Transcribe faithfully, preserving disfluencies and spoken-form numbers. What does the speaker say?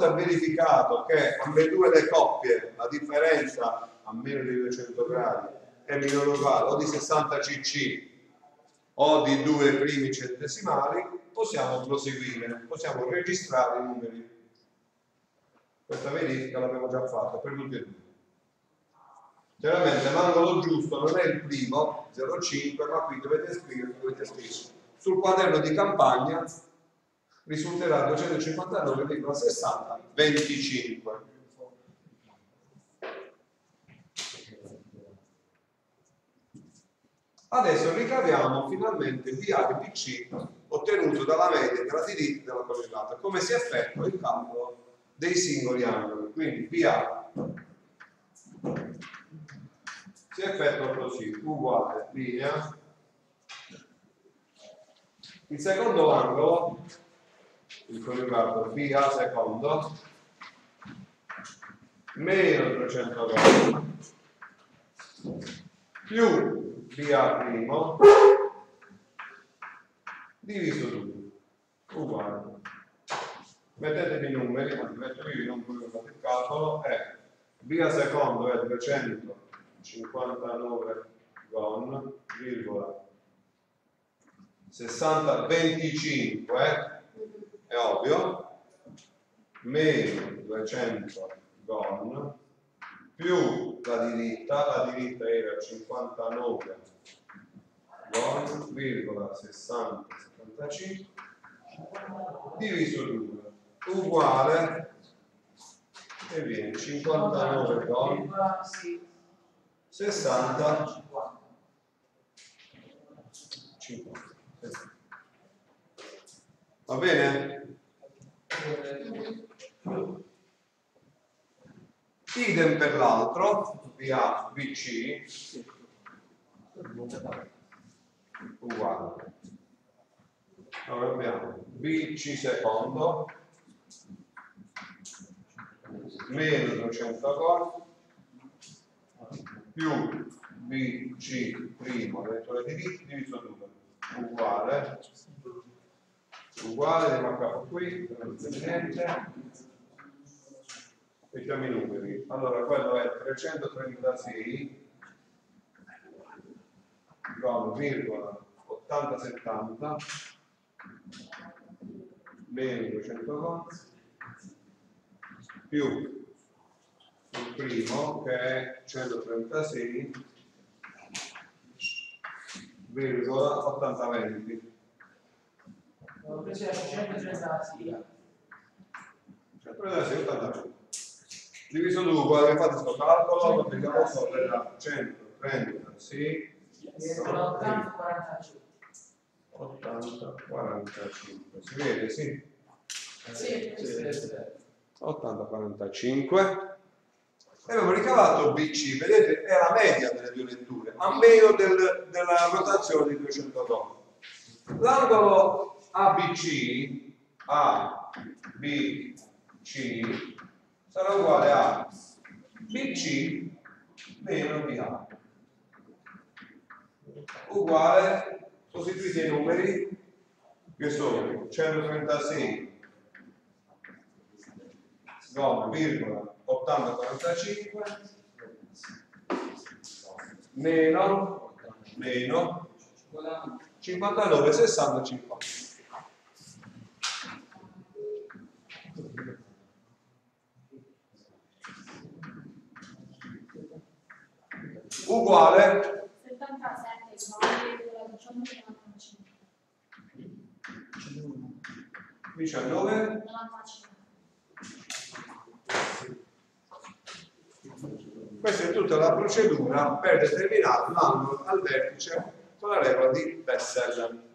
volta verificato che ambedue le coppie la differenza a meno di duecento gradi è minore o uguale o di sessanta cc o di due primi centesimali, possiamo proseguire, possiamo registrare i numeri. Questa verifica l'abbiamo già fatta per tutti e due. Chiaramente l'angolo giusto non è il primo, zero virgola cinque, ma qui dovete scrivere, dovete scrivere. Sul quaderno di campagna risulterà duecentocinquantanove virgola sessanta venticinque. Adesso ricaviamo finalmente il V A di P C ottenuto dalla media della diritta e della collegata. Come si effettua il calcolo dei singoli angoli? Quindi V A si effettua così, uguale linea. Il secondo angolo, il collegato V A secondo, meno trecento gradi, più V A primo, diviso due, uguale. Mettetevi i numeri, anzi metto io i numeri per fare il calcolo, è V A secondo è duecentocinquantanove gon, virgola, sessanta venticinque, è ovvio, meno duecento gon, più la diritta, la diritta era cinquantanove gon, virgola, sessanta settantacinque, diviso due, uguale, e viene cinquantanove gon, sessanta cinquanta. Va bene? Idem per l'altro, V A, V C, uguale. Allora abbiamo V C secondo, meno duecento gon, più V C primo, vettore di diviso due, uguale, uguale, andiamo a capo qui, non c'è niente, mettiamo i numeri. Allora quello è trecentotrentasei gon, virgola, ottanta settanta, meno duecento gon, più il primo che è centotrentasei virgola ottanta venti. centotrentasei ottanta venti diviso due uguale, fate questo calcolo, lo vediamo sopra da centotrentasei ottanta quarantacinque, si vede? Sì? Sì, sì. ottanta quarantacinque e abbiamo ricavato B C, vedete, è la media delle due letture, a meno del, della rotazione di duecento gon. L'angolo A B C, A B C sarà uguale a B C meno B A, uguale, sostituite i numeri che sono centotrentasei gon, virgola, ottanta quarantacinque meno meno cinquantanove sessanta cinquanta. Uguale settantasette diciannove novantacinque. Questa è tutta la procedura per determinare l'angolo al vertice con la regola di Bessel.